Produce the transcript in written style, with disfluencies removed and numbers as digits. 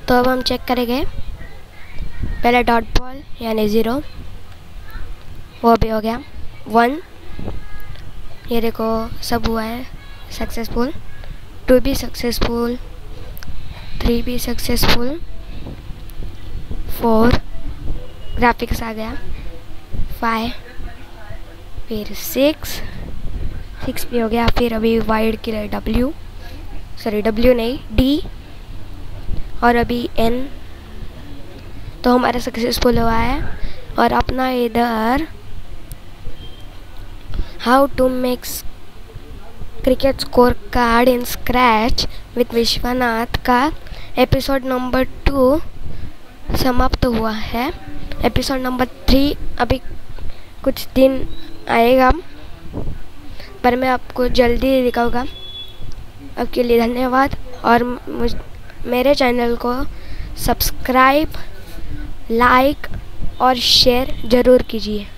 तो अब हम चेक करेंगे। पहले डॉट बॉल यानी 0, वो भी हो गया। 1, ये देखो सब हुआ है सक्सेसफुल। 2 भी सक्सेसफुल, 3 भी सक्सेसफुल, 4 ग्राफिक्स आ गया, 5, फिर 6 भी हो गया। फिर अभी वाइड के लिए W नहीं D, और अभी N, तो हमारा सक्सेसफुल हुआ है। और अपना इधर how to make cricket score card in Scratch with Vishwanath का एपिसोड नंबर 2 समाप्त हुआ है। एपिसोड नंबर 3 अभी कुछ दिन आएगा, पर मैं आपको जल्दी दिखाऊंगा। अब के लिए धन्यवाद, और मेरे चैनल को सब्सक्राइब, लाइक और शेयर ज़रूर कीजिए।